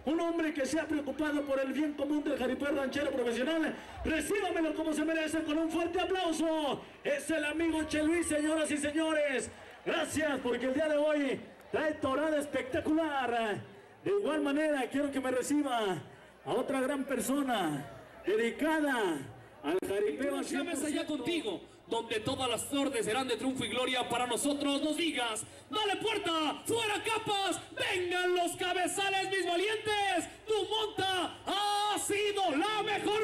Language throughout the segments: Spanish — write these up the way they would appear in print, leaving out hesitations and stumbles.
un hombre que se ha preocupado por el bien común del jaripeo ranchero profesional. Recíbamelo como se merece con un fuerte aplauso. Es el amigo Che Luis, señoras y señores. Gracias, porque el día de hoy trae torada espectacular. De igual manera, quiero que me reciba a otra gran persona dedicada al jaripeo. Llames allá contigo, donde todas las órdenes serán de triunfo y gloria para nosotros. Nos digas, dale puerta, fuera capas, vengan los cabezales, mis valientes. Tu monta ha sido la mejor.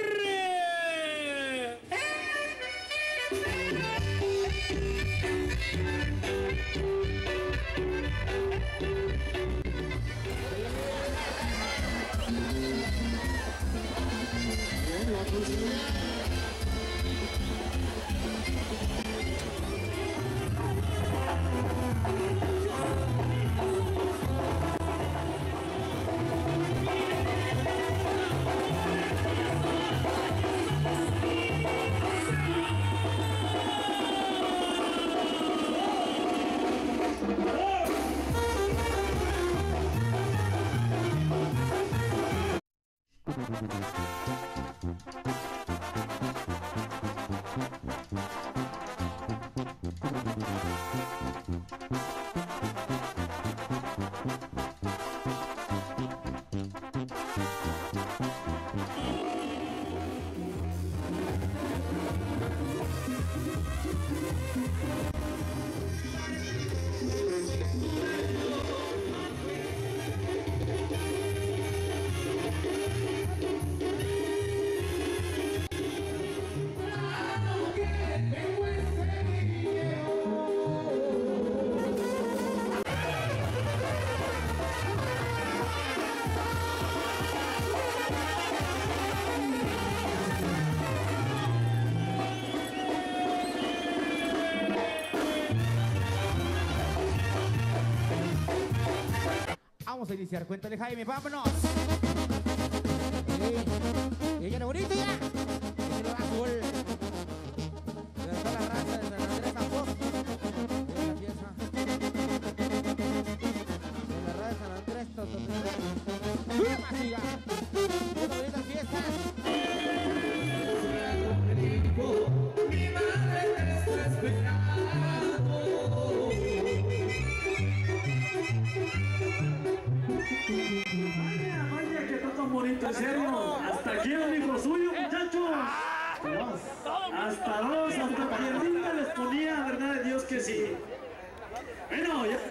Vamos a iniciar, cuéntale Jaime, vámonos. Y ella bonito ya. Y lo azul. De toda la raza de San Andrés a Foz. De la pieza. De la raza de San Andrés, ¡una masiva! ¡Una bonita fiesta! Mi madre te está esperando. Vaya que está tan bonito, en serio. Hasta aquí el hijo suyo, muchachos. Hasta piernita les ponía, verdad de Dios que sí. Bueno, ya.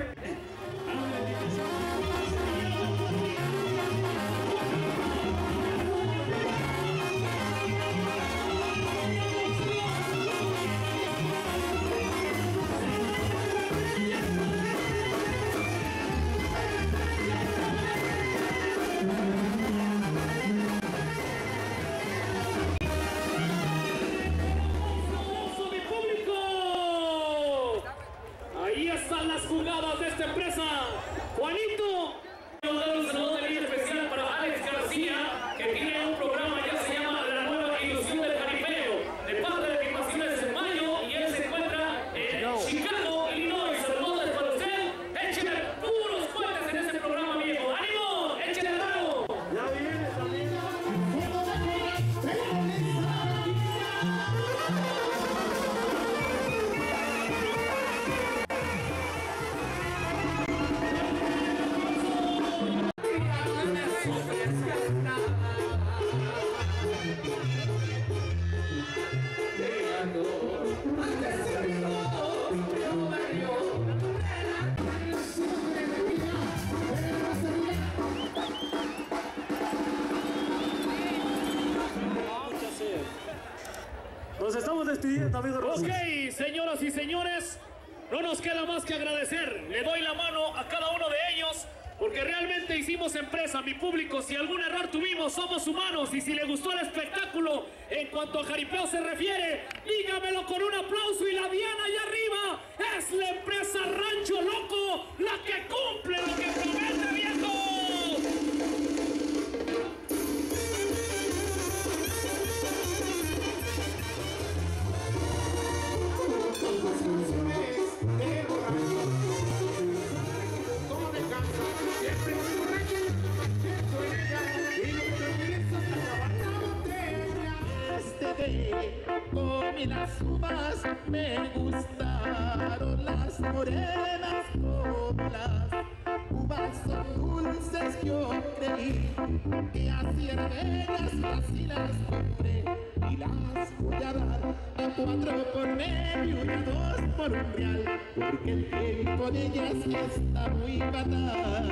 Ahí están las jugadas de esta empresa. Juanito, quiero dar un saludo muy especial para Alex García, que tiene un programa que se llama La Nueva Ilusión del Jaripeo, de parte de Equipaciones en Mayo, y él se encuentra en Chicago, Illinois. Saludos para usted. Échale puros fuertes en este programa, viejo. ¡Ánimo! ¡Échale el trago! Ya viene también. Nos estamos despidiendo, amigos. Ok, señoras y señores, no nos queda más que agradecer. Le doy la mano a cada uno de ellos, porque realmente hicimos empresa, mi público. Si algún error tuvimos, somos humanos. Y si le gustó el espectáculo en cuanto a jaripeo se refiere, dígamelo con un aplauso. Y la diana allá arriba es la empresa Rancho Loco, la que cumple lo que promete, viejo. las uvas me gustaron, las morenas como las uvas son dulces, yo creí que así eran ellas y así las compré. Y las voy a dar a 4 por medio y a 2 por $1, porque el tiempo de ellas está muy fatal.